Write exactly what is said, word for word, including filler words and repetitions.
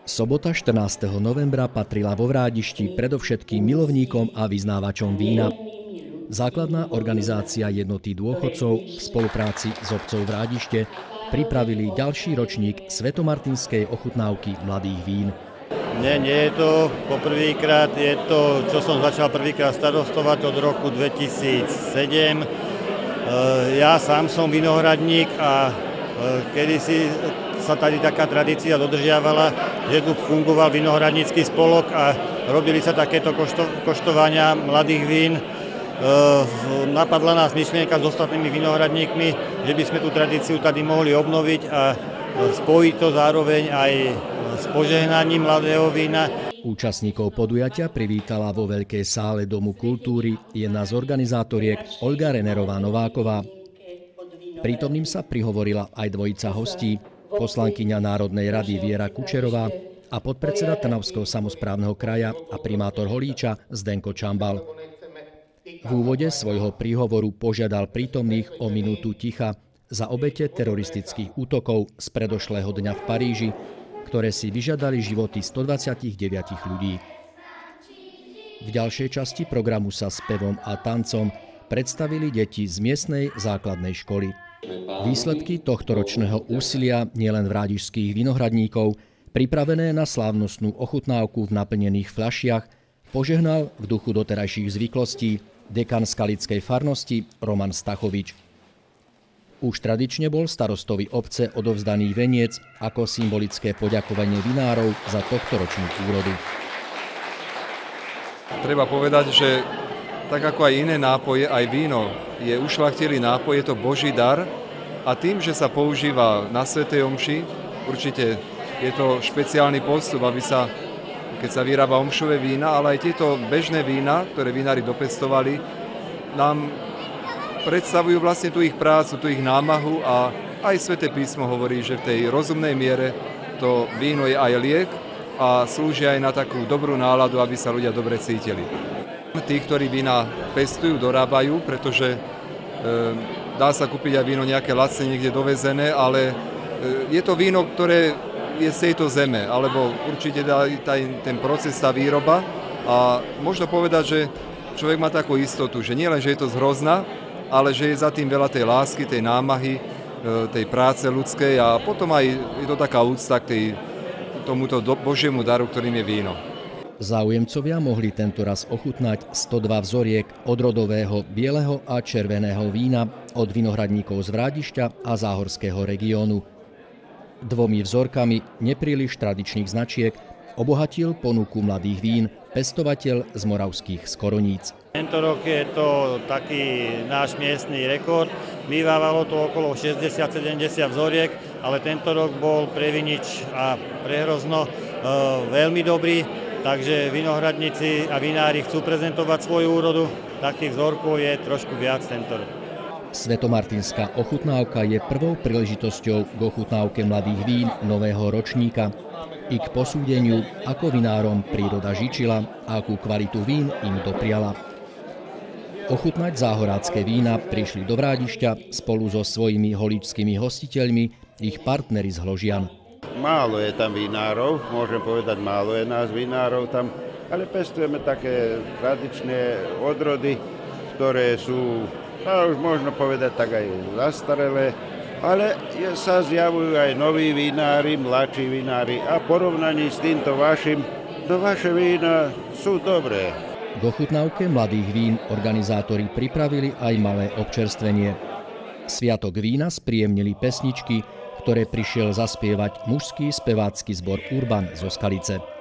Sobota štrnásteho novembra patrila vo Vrádišti predovšetkým milovníkom a vyznávačom vína. Základná organizácia Jednoty dôchodcov v spolupráci s obcov Vrádište pripravili ďalší ročník svetomartinskej ochutnávky mladých vín. Nie, nie je to poprvýkrát, je to, čo som začal prvýkrát starostovať od roku dvetisícsedem. Ja sám som vinohradník a kedysi sa tady taká tradícia dodržiavala, že tu fungoval vinohradnícky spolok a robili sa takéto košto, koštovania mladých vín. E, napadla nás myšlienka s ostatnými vinohradníkmi, že by sme tú tradíciu tady mohli obnoviť a spojiť to zároveň aj s požehnaním mladého vína. Účastníkov podujatia privítala vo veľkej sále Domu kultúry jedna z organizátoriek Olga Renerová-Nováková. Prítomným sa prihovorila aj dvojica hostí, poslankyňa Národnej rady Viera Kučerová a podpredseda Trnavského samosprávneho kraja a primátor Holíča Zdenko Čambal. V úvode svojho príhovoru požiadal prítomných o minútu ticha za obete teroristických útokov z predošlého dňa v Paríži, ktoré si vyžiadali životy stodvadsaťdeväť ľudí. V ďalšej časti programu sa spevom a tancom predstavili deti z miestnej základnej školy. Výsledky tohtoročného úsilia nielen vrádišských vinohradníkov, pripravené na slávnostnú ochutnávku v naplnených fľašiach, požehnal v duchu doterajších zvyklostí dekan Skalickej farnosti Roman Stachovič. Už tradične bol starostovi obce odovzdaný veniec ako symbolické poďakovanie vinárov za tohtoročnú úrodu. Treba povedať, že tak ako aj iné nápoje, aj víno je ušľachtilý nápoj, je to Boží dar a tým, že sa používa na svätej omši, určite je to špeciálny postup, aby sa, keď sa vyrába omšové vína, ale aj tieto bežné vína, ktoré vinári dopestovali, nám predstavujú vlastne tú ich prácu, tú ich námahu a aj Sväté písmo hovorí, že v tej rozumnej miere to víno je aj liek a slúži aj na takú dobrú náladu, aby sa ľudia dobre cítili. Tí, ktorí vína pestujú, dorábajú, pretože e, dá sa kúpiť aj víno nejaké lacne niekde dovezené, ale e, je to víno, ktoré je z tejto zeme, alebo určite taj, ten proces, tá výroba a možno povedať, že človek má takú istotu, že nie len, že je to z hrozna, ale že je za tým veľa tej lásky, tej námahy, e, tej práce ľudskej a potom aj je to taká úcta k tej, tomuto do, Božiemu daru, ktorým je víno. Záujemcovia mohli tento raz ochutnať stodva vzoriek odrodového bieleho a červeného vína od vinohradníkov z Vrádišťa a záhorského regiónu. Dvomi vzorkami nepríliš tradičných značiek obohatil ponuku mladých vín pestovateľ z moravských Skoroníc. Tento rok je to taký náš miestny rekord. Bývalo to okolo šesťdesiat sedemdesiat vzoriek, ale tento rok bol pre Vinič a pre Hrozno e, veľmi dobrý. Takže vinohradníci a vinári chcú prezentovať svoju úrodu, tak tých vzorkov je trošku viac tento rok. Svetomartinská ochutnávka je prvou príležitosťou k ochutnávke mladých vín nového ročníka i k posúdeniu, ako vinárom príroda žičila a akú kvalitu vín im dopriala. Ochutnať záhorácké vína prišli do Vrádišťa spolu so svojimi holíčskými hostiteľmi ich partneri z Hložian. Málo je tam vinárov, môžem povedať, málo je nás vinárov tam, ale pestujeme také tradičné odrody, ktoré sú, no už možno povedať, tak aj zastarelé, ale je, sa zjavujú aj noví vinári, mladší vinári a porovnaní s týmto vašim, to vaše vína sú dobré. K ochutnávke mladých vín organizátori pripravili aj malé občerstvenie. Sviatok vína spríjemnili pesničky, ktoré prišiel zaspievať mužský spevácky zbor Urban zo Skalice.